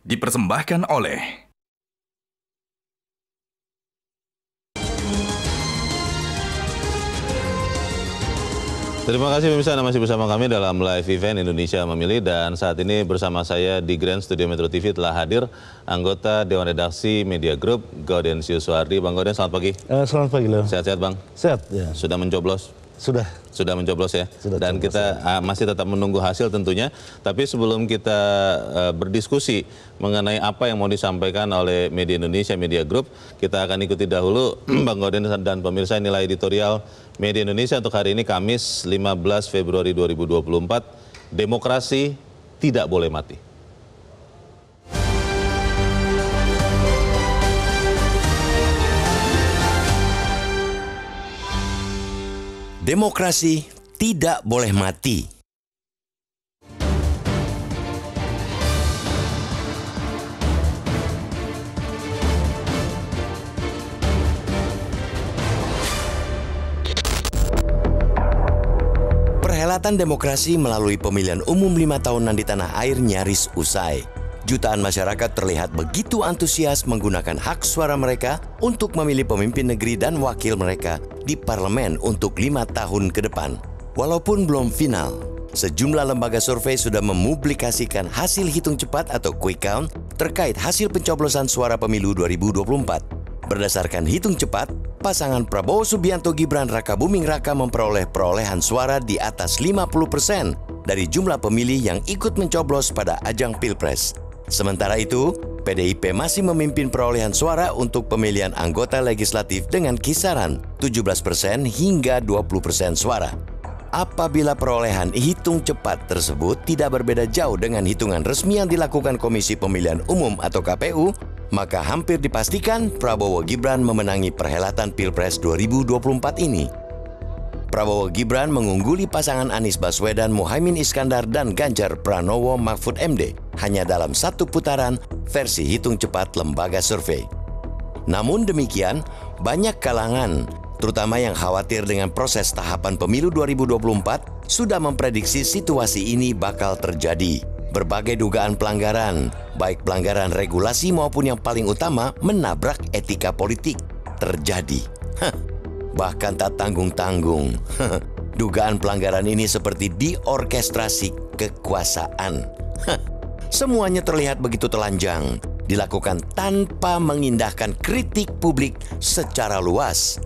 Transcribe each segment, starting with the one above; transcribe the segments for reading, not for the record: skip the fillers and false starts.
dipersembahkan oleh Terima kasih pemirsa, Anda masih bersama kami dalam live event Indonesia Memilih, dan saat ini bersama saya di Grand Studio Metro TV telah hadir anggota Dewan Redaksi Media Group, Gaudensius Suhardi. Bang Gauden, selamat pagi. Selamat pagi, Leo. Sehat-sehat, Bang? Sehat, ya. Sudah mencoblos? Sudah mencoblos ya. Dan kita masih tetap menunggu hasil tentunya. Tapi sebelum kita berdiskusi mengenai apa yang mau disampaikan oleh Media Indonesia Media Group, kita akan ikuti dahulu Bang Gauden dan pemirsa nilai editorial Media Indonesia untuk hari ini Kamis 15 Februari 2024. Demokrasi tidak boleh mati. Demokrasi tidak boleh mati. Perhelatan demokrasi melalui pemilihan umum 5 tahunan di tanah air nyaris usai. Jutaan masyarakat terlihat begitu antusias menggunakan hak suara mereka untuk memilih pemimpin negeri dan wakil mereka di parlemen untuk 5 tahun ke depan. Walaupun belum final, sejumlah lembaga survei sudah mempublikasikan hasil hitung cepat atau quick count terkait hasil pencoblosan suara pemilu 2024. Berdasarkan hitung cepat, pasangan Prabowo Subianto Gibran Rakabuming Raka memperoleh perolehan suara di atas 50% dari jumlah pemilih yang ikut mencoblos pada ajang Pilpres. Sementara itu, PDIP masih memimpin perolehan suara untuk pemilihan anggota legislatif dengan kisaran 17% hingga 20% suara. Apabila perolehan hitung cepat tersebut tidak berbeda jauh dengan hitungan resmi yang dilakukan Komisi Pemilihan Umum atau KPU, maka hampir dipastikan Prabowo Gibran memenangi perhelatan Pilpres 2024 ini. Prabowo Gibran mengungguli pasangan Anies Baswedan, Muhaimin Iskandar, dan Ganjar Pranowo Mahfud MD hanya dalam satu putaran versi hitung cepat lembaga survei. Namun demikian, banyak kalangan, terutama yang khawatir dengan proses tahapan pemilu 2024, sudah memprediksi situasi ini bakal terjadi. Berbagai dugaan pelanggaran, baik pelanggaran regulasi maupun yang paling utama menabrak etika politik, terjadi. Bahkan tak tanggung-tanggung. Dugaan pelanggaran ini seperti diorkestrasi kekuasaan. Semuanya terlihat begitu telanjang, dilakukan tanpa mengindahkan kritik publik secara luas.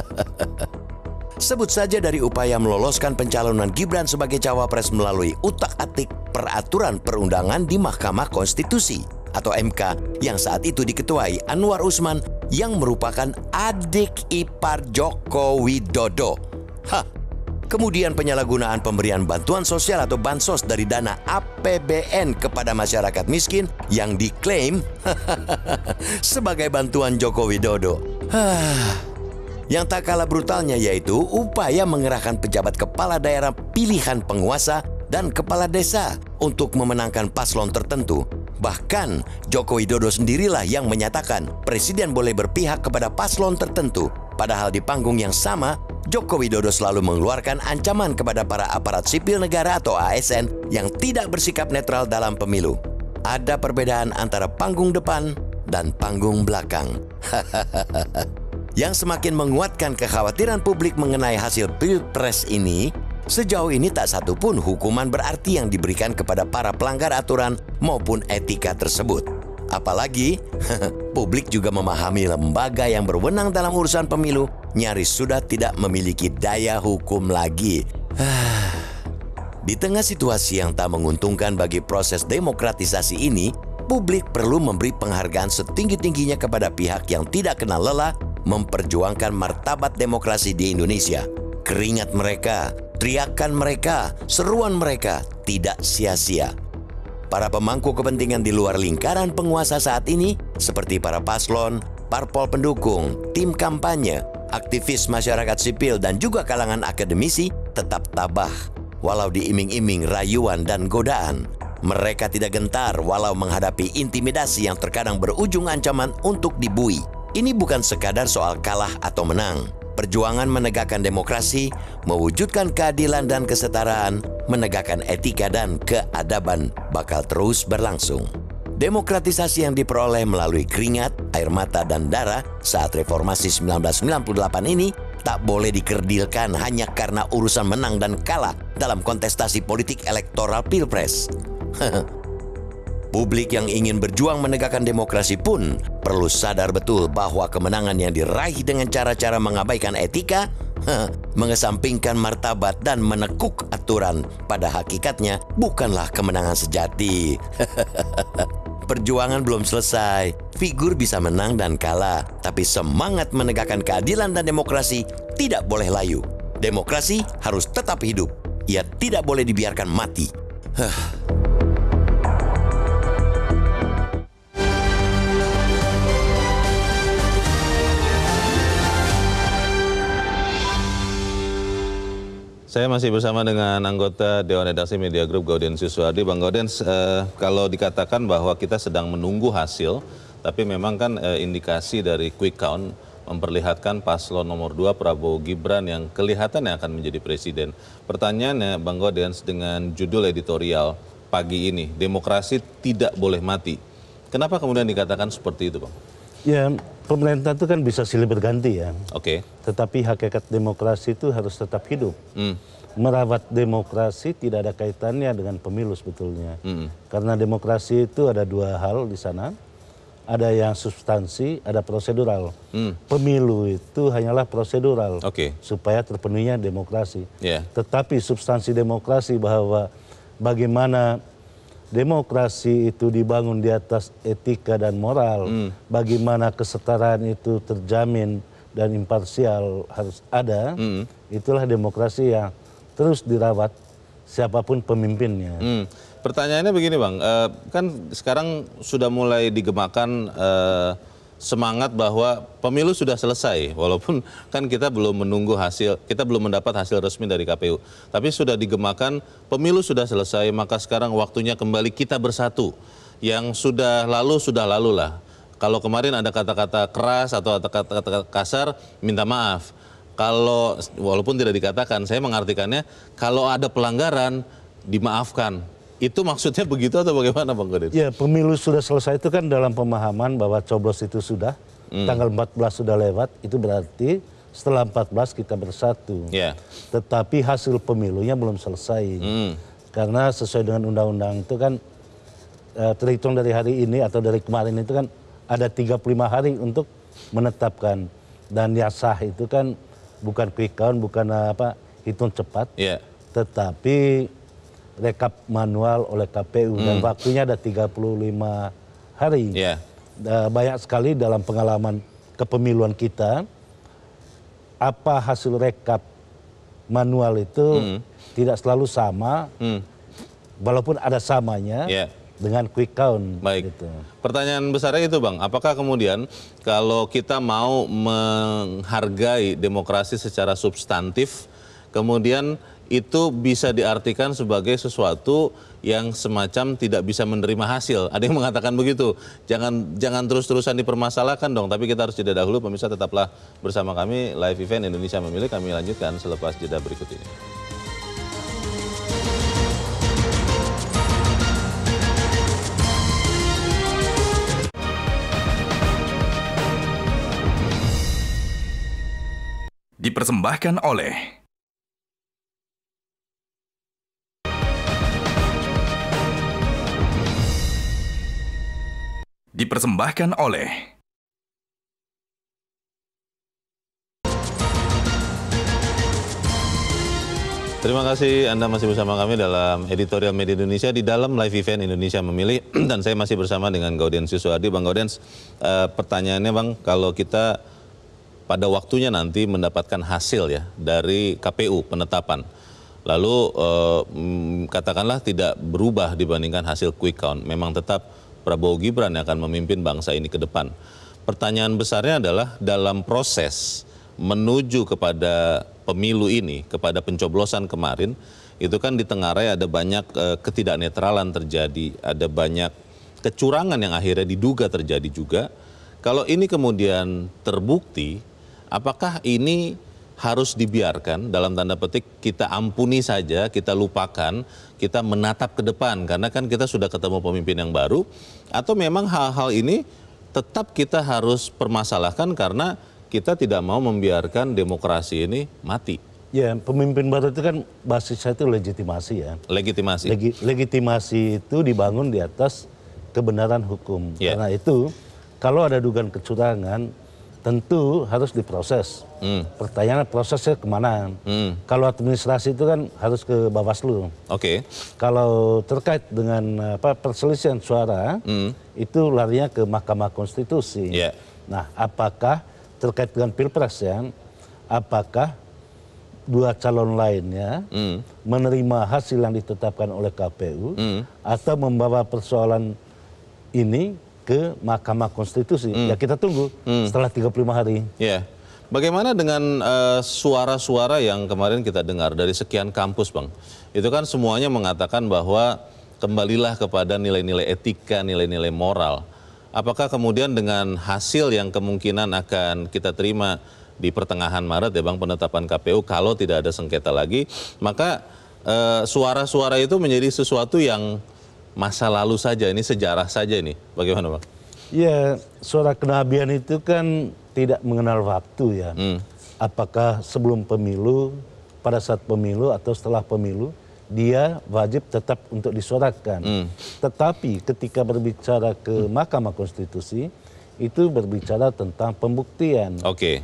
Sebut saja dari upaya meloloskan pencalonan Gibran sebagai cawapres melalui utak-atik peraturan perundangan di Mahkamah Konstitusi atau MK yang saat itu diketuai Anwar Usman yang merupakan adik ipar Joko Widodo. Kemudian penyalahgunaan pemberian bantuan sosial atau bansos dari dana APBN kepada masyarakat miskin yang diklaim sebagai bantuan Joko Widodo. Yang tak kalah brutalnya yaitu upaya mengerahkan pejabat kepala daerah pilihan penguasa dan kepala desa untuk memenangkan paslon tertentu. Bahkan Joko Widodo sendirilah yang menyatakan presiden boleh berpihak kepada paslon tertentu. Padahal di panggung yang sama, Joko Widodo selalu mengeluarkan ancaman kepada para aparat sipil negara atau ASN yang tidak bersikap netral dalam pemilu. Ada perbedaan antara panggung depan dan panggung belakang. Yang semakin menguatkan kekhawatiran publik mengenai hasil Pilpres ini, sejauh ini tak satu pun hukuman berarti yang diberikan kepada para pelanggar aturan maupun etika tersebut. Apalagi, publik juga memahami lembaga yang berwenang dalam urusan pemilu nyaris sudah tidak memiliki daya hukum lagi. Di tengah situasi yang tak menguntungkan bagi proses demokratisasi ini, publik perlu memberi penghargaan setinggi-tingginya kepada pihak yang tidak kenal lelah memperjuangkan martabat demokrasi di Indonesia. Keringat mereka, teriakan mereka, seruan mereka tidak sia-sia. Para pemangku kepentingan di luar lingkaran penguasa saat ini, seperti para paslon, parpol pendukung, tim kampanye, aktivis masyarakat sipil, dan juga kalangan akademisi, tetap tabah, walau diiming-iming rayuan dan godaan. Mereka tidak gentar walau menghadapi intimidasi yang terkadang berujung ancaman untuk dibui. Ini bukan sekadar soal kalah atau menang. Perjuangan menegakkan demokrasi, mewujudkan keadilan dan kesetaraan, menegakkan etika dan keadaban bakal terus berlangsung. Demokratisasi yang diperoleh melalui keringat, air mata, dan darah saat reformasi 1998 ini tak boleh dikerdilkan hanya karena urusan menang dan kalah dalam kontestasi politik elektoral Pilpres. Publik yang ingin berjuang menegakkan demokrasi pun perlu sadar betul bahwa kemenangan yang diraih dengan cara-cara mengabaikan etika, mengesampingkan martabat dan menekuk aturan pada hakikatnya bukanlah kemenangan sejati. Perjuangan belum selesai, figur bisa menang dan kalah, tapi semangat menegakkan keadilan dan demokrasi tidak boleh layu. Demokrasi harus tetap hidup, ia tidak boleh dibiarkan mati. Saya masih bersama dengan anggota Dewan Redaksi Media Group Gaudens Yuswardi. Bang Gaudens, kalau dikatakan bahwa kita sedang menunggu hasil, tapi memang kan indikasi dari quick count memperlihatkan paslon nomor 2 Prabowo Gibran yang kelihatannya akan menjadi presiden. Pertanyaannya Bang Gaudens, dengan judul editorial pagi ini, demokrasi tidak boleh mati. Kenapa kemudian dikatakan seperti itu, Bang? Ya, pemerintah itu kan bisa silih berganti ya. Oke. Tetapi hakikat demokrasi itu harus tetap hidup. Merawat demokrasi tidak ada kaitannya dengan pemilu sebetulnya. Karena demokrasi itu ada dua hal di sana. Ada yang substansi, ada prosedural. Pemilu itu hanyalah prosedural. Supaya terpenuhinya demokrasi. Tetapi substansi demokrasi bahwa bagaimana demokrasi itu dibangun di atas etika dan moral, bagaimana kesetaraan itu terjamin dan imparsial harus ada, itulah demokrasi yang terus dirawat siapapun pemimpinnya. Pertanyaannya begini Bang, kan sekarang sudah mulai digemakan semangat bahwa pemilu sudah selesai, walaupun kan kita belum menunggu hasil, kita belum mendapat hasil resmi dari KPU. Tapi sudah digemakan pemilu sudah selesai, maka sekarang waktunya kembali kita bersatu. Yang sudah lalu lah. Kalau kemarin ada kata-kata keras atau kata-kata kasar, minta maaf. Kalau walaupun tidak dikatakan, saya mengartikannya kalau ada pelanggaran dimaafkan. Itu maksudnya begitu atau bagaimana Bang Gaudens? Ya, pemilu sudah selesai itu kan dalam pemahaman bahwa coblos itu sudah, tanggal 14 sudah lewat, itu berarti setelah 14 kita bersatu. Tetapi hasil pemilunya belum selesai. Karena sesuai dengan undang-undang itu kan terhitung dari hari ini atau dari kemarin itu kan ada 35 hari untuk menetapkan. Dan yang sah itu kan bukan quick count, bukan hitung cepat, tetapi rekap manual oleh KPU dan waktunya ada 35 hari. Banyak sekali dalam pengalaman kepemiluan kita, apa hasil rekap manual itu tidak selalu sama, walaupun ada samanya dengan quick count. Baik. Gitu. Pertanyaan besarnya itu Bang, apakah kemudian kalau kita mau menghargai demokrasi secara substantif, kemudian itu bisa diartikan sebagai sesuatu yang semacam tidak bisa menerima hasil. Ada yang mengatakan begitu. Jangan terus-terusan dipermasalahkan dong. Tapi kita harus jeda dahulu. Pemirsa tetaplah bersama kami. Live Event Indonesia Memilih. Kami lanjutkan selepas jeda berikut ini. Dipersembahkan oleh Terima kasih Anda masih bersama kami dalam editorial Media Indonesia di dalam Live Event Indonesia Memilih. Dan saya masih bersama dengan Gaudens Yuswardi. Bang Gaudens, pertanyaannya Bang, kalau kita pada waktunya nanti mendapatkan hasil ya dari KPU penetapan, lalu katakanlah tidak berubah dibandingkan hasil quick count, memang tetap Prabowo Gibran yang akan memimpin bangsa ini ke depan. Pertanyaan besarnya adalah dalam proses menuju kepada pemilu ini, kepada pencoblosan kemarin, itu kan ditengarai ada banyak ketidaknetralan terjadi, ada banyak kecurangan yang akhirnya diduga terjadi juga. Kalau ini kemudian terbukti, apakah ini harus dibiarkan, dalam tanda petik kita ampuni saja, kita lupakan, kita menatap ke depan karena kan kita sudah ketemu pemimpin yang baru, atau memang hal-hal ini tetap kita harus permasalahkan karena kita tidak mau membiarkan demokrasi ini mati. Ya, pemimpin baru itu kan basisnya itu legitimasi ya. Legitimasi. Legitimasi itu dibangun di atas kebenaran hukum. Yeah. Karena itu kalau ada dugaan kecurangan tentu harus diproses. Pertanyaannya prosesnya kemana? Kalau administrasi itu kan harus ke Bawaslu. Oke. Kalau terkait dengan perselisihan suara itu larinya ke Mahkamah Konstitusi. Yeah. Nah, apakah terkait dengan Pilpres ya? Apakah dua calon lainnya menerima hasil yang ditetapkan oleh KPU atau membawa persoalan ini ke Mahkamah Konstitusi? Ya kita tunggu setelah 35 hari. Ya, bagaimana dengan suara-suara yang kemarin kita dengar dari sekian kampus, Bang? Itu kan semuanya mengatakan bahwa kembalilah kepada nilai-nilai etika, nilai-nilai moral. Apakah kemudian dengan hasil yang kemungkinan akan kita terima di pertengahan Maret ya Bang, penetapan KPU, kalau tidak ada sengketa lagi, maka suara-suara itu menjadi sesuatu yang masa lalu saja, ini sejarah saja ini. Bagaimana Bang? Ya, suara kenabian itu kan tidak mengenal waktu ya. Apakah sebelum pemilu, pada saat pemilu atau setelah pemilu, dia wajib tetap untuk disuarakan. Tetapi ketika berbicara ke Mahkamah Konstitusi, itu berbicara tentang pembuktian. Oke.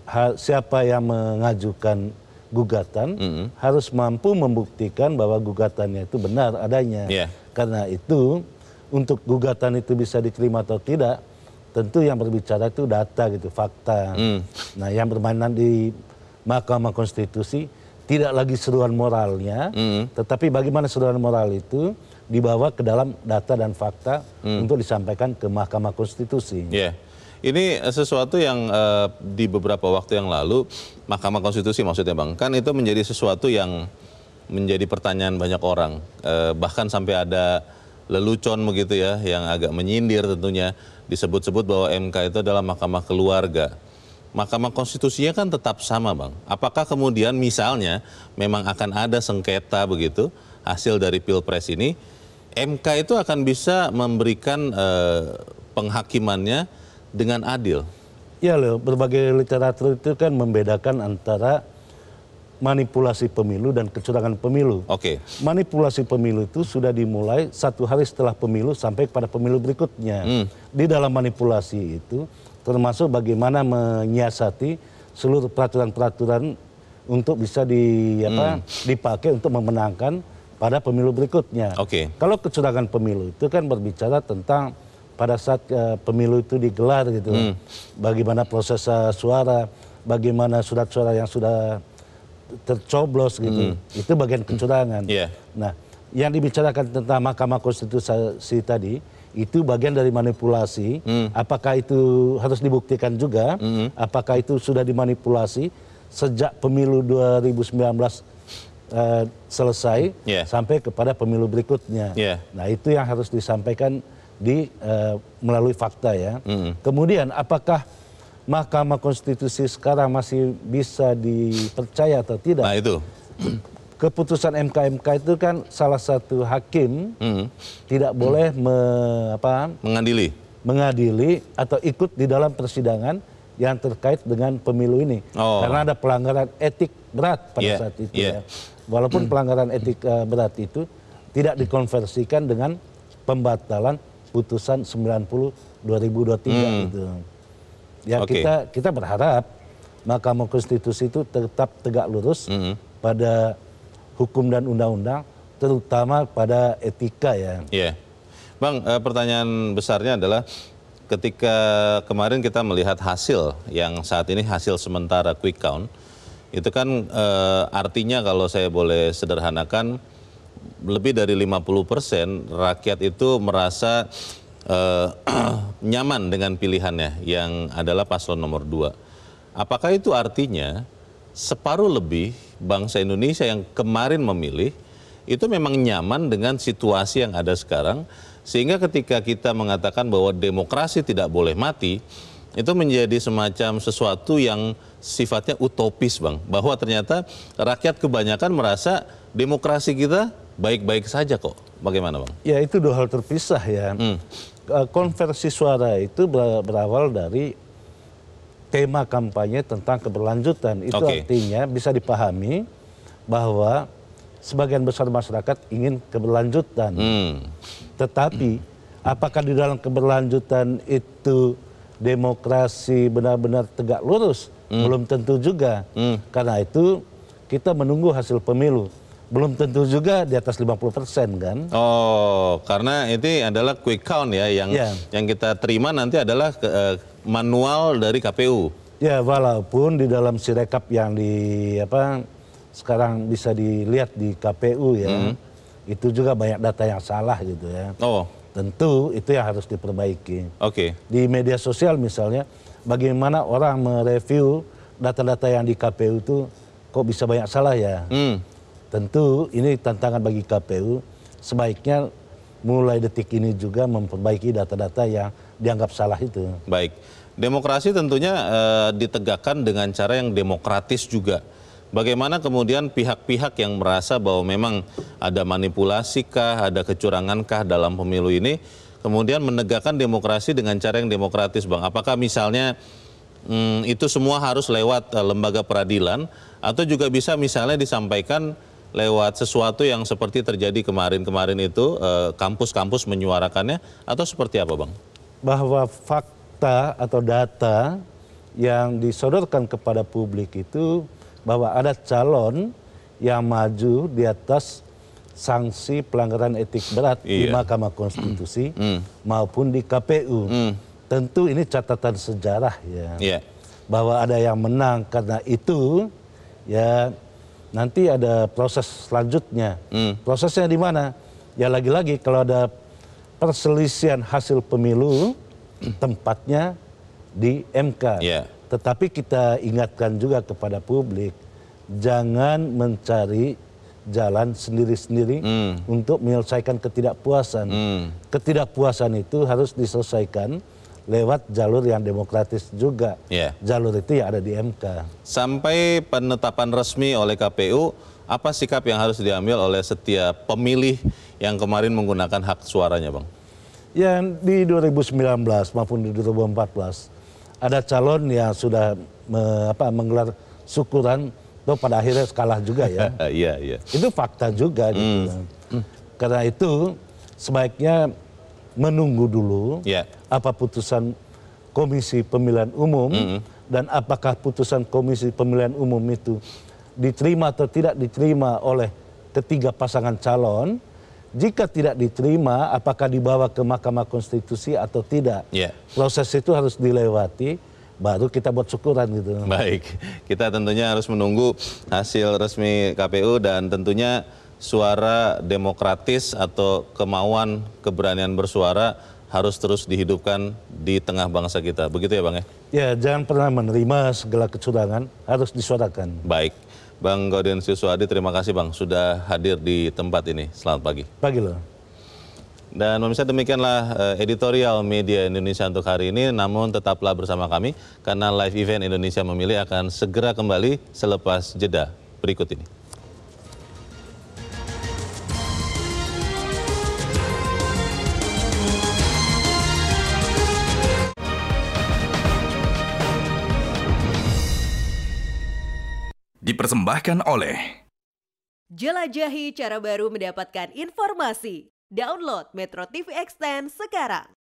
Siapa yang mengajukan gugatan harus mampu membuktikan bahwa gugatannya itu benar adanya. Yeah. Karena itu untuk gugatan itu bisa diterima atau tidak, tentu yang berbicara itu data gitu, fakta. Nah, yang bermainan di Mahkamah Konstitusi tidak lagi seruan moralnya, tetapi bagaimana seruan moral itu dibawa ke dalam data dan fakta untuk disampaikan ke Mahkamah Konstitusi. Yeah. Ini sesuatu yang di beberapa waktu yang lalu Mahkamah Konstitusi maksudnya Bang, kan itu menjadi sesuatu yang menjadi pertanyaan banyak orang, bahkan sampai ada lelucon begitu ya, yang agak menyindir tentunya, disebut-sebut bahwa MK itu adalah mahkamah keluarga. Mahkamah Konstitusinya kan tetap sama Bang. Apakah kemudian misalnya memang akan ada sengketa begitu hasil dari Pilpres ini, MK itu akan bisa memberikan penghakimannya dengan adil? Ya loh, berbagai literatur itu kan membedakan antara manipulasi pemilu dan kecurangan pemilu. Oke. Manipulasi pemilu itu sudah dimulai 1 hari setelah pemilu sampai pada pemilu berikutnya. Di dalam manipulasi itu termasuk bagaimana menyiasati seluruh peraturan-peraturan untuk bisa dipakai untuk memenangkan pada pemilu berikutnya. Oke. Kalau kecurangan pemilu itu kan berbicara tentang pada saat pemilu itu digelar gitu, bagaimana proses suara, bagaimana surat suara yang sudah tercoblos gitu, itu bagian kecurangan. Yeah. Nah, yang dibicarakan tentang Mahkamah Konstitusi tadi itu bagian dari manipulasi. Apakah itu harus dibuktikan juga? Apakah itu sudah dimanipulasi sejak pemilu 2019 selesai sampai kepada pemilu berikutnya? Nah, itu yang harus disampaikan melalui fakta ya. Kemudian apakah Mahkamah Konstitusi sekarang masih bisa dipercaya atau tidak? Nah itu. Keputusan MK itu kan salah satu hakim tidak boleh mengadili atau ikut di dalam persidangan yang terkait dengan pemilu ini. Karena ada pelanggaran etik berat pada saat itu ya. Walaupun pelanggaran etik berat itu tidak dikonversikan dengan pembatalan putusan 90/2023 gitu. Ya kita berharap Mahkamah Konstitusi itu tetap tegak lurus pada hukum dan undang-undang, terutama pada etika ya. Iya, Bang, pertanyaan besarnya adalah ketika kemarin kita melihat hasil yang saat ini hasil sementara quick count, itu kan artinya kalau saya boleh sederhanakan lebih dari 50% rakyat itu merasa nyaman dengan pilihannya yang adalah paslon nomor 2. Apakah itu artinya separuh lebih bangsa Indonesia yang kemarin memilih itu memang nyaman dengan situasi yang ada sekarang, sehingga ketika kita mengatakan bahwa demokrasi tidak boleh mati, itu menjadi semacam sesuatu yang sifatnya utopis, Bang. Bahwa ternyata rakyat kebanyakan merasa demokrasi kita baik-baik saja kok. Bagaimana, Bang? Ya, itu dua hal terpisah ya. Konversi suara itu berawal dari tema kampanye tentang keberlanjutan. Itu artinya bisa dipahami bahwa sebagian besar masyarakat ingin keberlanjutan. Tetapi apakah di dalam keberlanjutan itu demokrasi benar-benar tegak lurus? Belum tentu juga. Karena itu kita menunggu hasil pemilu. Belum tentu juga di atas 50% kan. Oh, karena ini adalah quick count ya, yang kita terima nanti adalah manual dari KPU. Ya, walaupun di dalam sirekap yang sekarang bisa dilihat di KPU ya, itu juga banyak data yang salah gitu ya. Oh. Tentu itu yang harus diperbaiki. Oke. Di media sosial misalnya, bagaimana orang mereview data-data yang di KPU itu kok bisa banyak salah ya. Tentu ini tantangan bagi KPU, sebaiknya mulai detik ini juga memperbaiki data-data yang dianggap salah itu. Baik, demokrasi tentunya ditegakkan dengan cara yang demokratis juga. Bagaimana kemudian pihak-pihak yang merasa bahwa memang ada manipulasi kah, ada kecurangan kah dalam pemilu ini, kemudian menegakkan demokrasi dengan cara yang demokratis, Bang? Apakah misalnya itu semua harus lewat lembaga peradilan, atau juga bisa misalnya disampaikan lewat sesuatu yang seperti terjadi kemarin-kemarin itu, kampus-kampus menyuarakannya, atau seperti apa, Bang? Bahwa fakta atau data yang disodorkan kepada publik itu bahwa ada calon yang maju di atas sanksi pelanggaran etik berat di Mahkamah Konstitusi maupun di KPU. Tentu ini catatan sejarah ya. Bahwa ada yang menang karena itu ya. Nanti ada proses selanjutnya. Prosesnya di mana? Ya lagi-lagi kalau ada perselisihan hasil pemilu, tempatnya di MK. Tetapi kita ingatkan juga kepada publik, jangan mencari jalan sendiri-sendiri untuk menyelesaikan ketidakpuasan. Ketidakpuasan itu harus diselesaikan lewat jalur yang demokratis juga. Jalur itu ya ada di MK. Sampai penetapan resmi oleh KPU, apa sikap yang harus diambil oleh setiap pemilih yang kemarin menggunakan hak suaranya, Bang? Ya, di 2019 maupun di 2014 ada calon yang sudah menggelar syukuran, toh pada akhirnya kalah juga ya. Itu fakta juga gitu. Karena itu sebaiknya menunggu dulu apa putusan Komisi Pemilihan Umum dan apakah putusan Komisi Pemilihan Umum itu diterima atau tidak diterima oleh ketiga pasangan calon. Jika tidak diterima, apakah dibawa ke Mahkamah Konstitusi atau tidak. Proses itu harus dilewati, baru kita buat syukuran gitu. Baik, kita tentunya harus menunggu hasil resmi KPU dan tentunya suara demokratis atau kemauan keberanian bersuara harus terus dihidupkan di tengah bangsa kita. Begitu ya, Bang ya? Ya, jangan pernah menerima segala kecurangan, harus disuarakan. Baik. Bang Gaudensius Suhadi, terima kasih Bang sudah hadir di tempat ini. Selamat pagi. Pagi loh. Dan pemirsa, demikianlah editorial Media Indonesia untuk hari ini. Namun tetaplah bersama kami karena live event Indonesia Memilih akan segera kembali selepas jeda berikut ini. Dipersembahkan oleh Jelajahi cara baru mendapatkan informasi. Download Metro TV Extend sekarang.